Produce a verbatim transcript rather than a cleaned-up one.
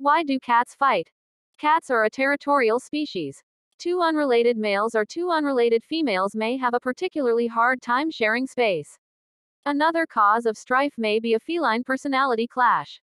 Why do cats fight? Cats are a territorial species. Two unrelated males or two unrelated females may have a particularly hard time sharing space. Another cause of strife may be a feline personality clash.